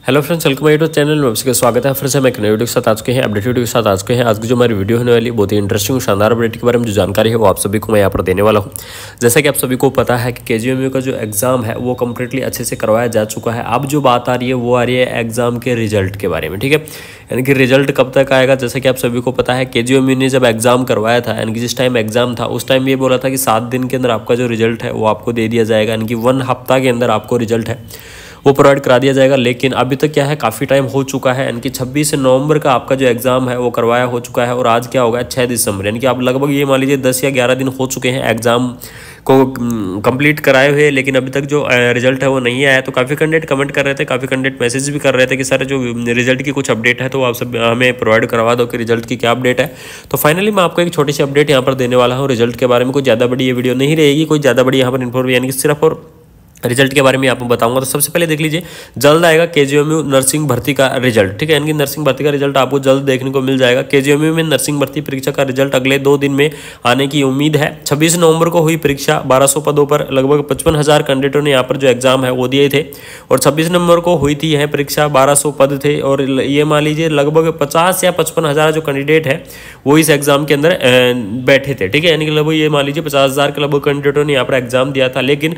Hello friends, welcome my YouTube channel में आपका स्वागत है। फिर से मैं एक नई वीडियो के साथ आज के हैं अपडेट वीडियो के साथ आज के हैं। आज की जो हमारी वीडियो होने वाली बहुत ही इंटरेस्टिंग शानदार अपडेट के बारे में जो जानकारी है वो आप सभी को मैं यहाँ पर देने वाला हूँ। जैसा कि आप सभी को पता है कि KGMU का जो एग्जाम है वो कम्प्लीटली अच्छे से करवाया जा चुका है। अब जो बात आ रही है वो आ रही है एग्जाम के रिजल्ट के बारे में, ठीक है। यानी कि रिजल्ट कब तक आएगा, जैसे कि आप सभी को पता है KGMU ने जब एग्जाम करवाया था, यानी कि जिस टाइम एग्जाम था उस टाइम ये बोला था कि 7 दिन के अंदर आपका जो रिजल्ट है वो आपको दे दिया जाएगा, यानी कि 1 हफ्ता के अंदर आपको रिजल्ट है वो प्रोवाइड करा दिया जाएगा। लेकिन अभी तक क्या है, काफ़ी टाइम हो चुका है, यानी कि 26 नवंबर का आपका जो एग्ज़ाम है वो करवाया हो चुका है और आज क्या होगा 6 दिसंबर, यानी कि आप लगभग ये मान लीजिए 10 या 11 दिन हो चुके हैं एग्ज़ाम को कंप्लीट कराए हुए, लेकिन अभी तक जो रिजल्ट है वो नहीं आया। तो काफ़ी कैंडिडेट कमेंट कर रहे थे, काफ़ी कैंडिडेट मैसेज भी कर रहे थे कि सर जो रिजल्ट की कुछ अपडेट है तो आप सब हमें प्रोवाइड करवा दो कि रिजल्ट की क्या अपडेट है। तो फाइनली मैं आपको एक छोटी सी अपडेट यहाँ पर देने वाला हूँ रिजल्ट के बारे में। कोई ज़्यादा बड़ी ये वीडियो नहीं रहेगी, कोई ज़्यादा बड़ी यहाँ पर इन्फॉर्मेशन, यानी कि सिर्फ और रिजल्ट के बारे में आपको बताऊंगा। तो सबसे पहले देख लीजिए, जल्द आएगा KGMU नर्सिंग भर्ती का रिजल्ट, ठीक है। यानी कि नर्सिंग भर्ती का रिजल्ट आपको जल्द देखने को मिल जाएगा। KGMU में नर्सिंग भर्ती परीक्षा का रिजल्ट अगले 2 दिन में आने की उम्मीद है। 26 नवंबर को हुई परीक्षा, 1200 पदों पर लगभग 55,000 कैंडिडेटों ने यहाँ पर जो एग्जाम है वो दिए थे और 26 नवंबर को हुई थी यह परीक्षा, 1200 पद थे और ये मान लीजिए लगभग 50 या 55,000 जो कैंडिडेट है वो इस एग्जाम के अंदर बैठे थे, ठीक है। यानी कि लगभग ये मान लीजिए 50,000 के लगभग कैंडिडेटों ने यहाँ पर एग्जाम दिया था। लेकिन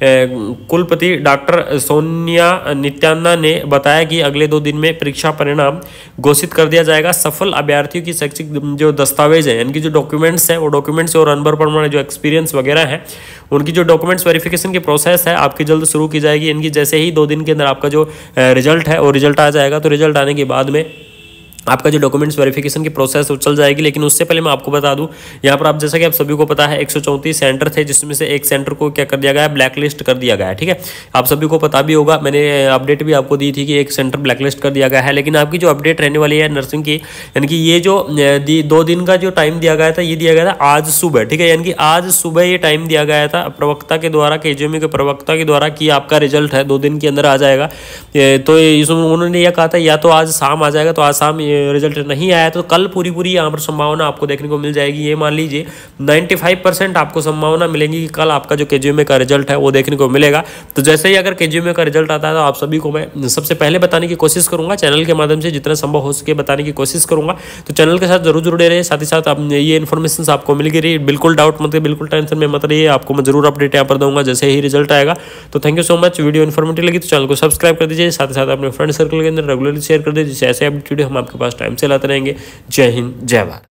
कुलपति डॉक्टर सोनिया नित्यानंद ने बताया कि अगले 2 दिन में परीक्षा परिणाम घोषित कर दिया जाएगा। सफल अभ्यर्थियों की शैक्षिक जो दस्तावेज है, यानी कि जो डॉक्यूमेंट्स है वो डॉक्यूमेंट्स और अनुभव प्रमाण जो एक्सपीरियंस वगैरह है उनकी जो डॉक्यूमेंट्स वेरिफिकेशन की प्रोसेस है आपकी जल्द शुरू की जाएगी। यानी कि जैसे ही 2 दिन के अंदर आपका जो रिजल्ट है वो रिजल्ट आ जाएगा, तो रिजल्ट आने के बाद में आपका जो डॉक्यूमेंट्स वेरिफिकेशन की प्रोसेस वो चल जाएगी। लेकिन उससे पहले मैं आपको बता दूं, यहाँ पर आप जैसा कि आप सभी को पता है 134 सेंटर थे, जिसमें से एक सेंटर को क्या कर दिया गया है, ब्लैक लिस्ट कर दिया गया है, ठीक है। आप सभी को पता भी होगा, मैंने अपडेट भी आपको दी थी कि एक सेंटर ब्लैक लिस्ट कर दिया गया है। लेकिन आपकी जो अपडेट रहने वाली है नर्सिंग की, यानी कि ये जो 2 दिन का जो टाइम दिया गया था, ये दिया गया था आज सुबह, ठीक है। यानी कि आज सुबह ये टाइम दिया गया था प्रवक्ता के द्वारा, KGMU के प्रवक्ता के द्वारा कि आपका रिजल्ट है 2 दिन के अंदर आ जाएगा। तो उन्होंने यह कहा था या तो आज शाम आ जाएगा, तो आज शाम रिजल्ट नहीं आया तो कल पूरी यहाँ पर संभावना आपको देखने को मिल जाएगी। ये मान लीजिए 95% आपको संभावना मिलेगी कि कल आपका जो KGMU का रिजल्ट है वो देखने को मिलेगा। तो जैसे ही अगर KGMU का रिजल्ट आता है तो आप सभी को मैं सबसे पहले बताने की कोशिश करूंगा, चैनल के माध्यम से जितना संभव हो सके बताने की कोशिश करूंगा। तो चैनल के साथ जरूर जुड़े रहे, साथ ही साथ आप ये इन्फॉर्मेशन आपको मिल गई, बिल्कुल डाउट मत, बिल्कुल टेंशन में मत रहिए, आपको मैं जरूर अपडेट यहाँ पर दूंगा जैसे ही रिजल्ट आएगा। तो thank you so much. Video informative लगी तो चैनल को सब्सक्राइब कर दीजिए, साथ ही साथ अपने फ्रेंड सर्कल के अंदर रेगुलरली शेयर कर दीजिए, जिससे ऐसे अपडेट हम आपके पास टाइम से लाते रहेंगे। जय हिंद, जय भारत।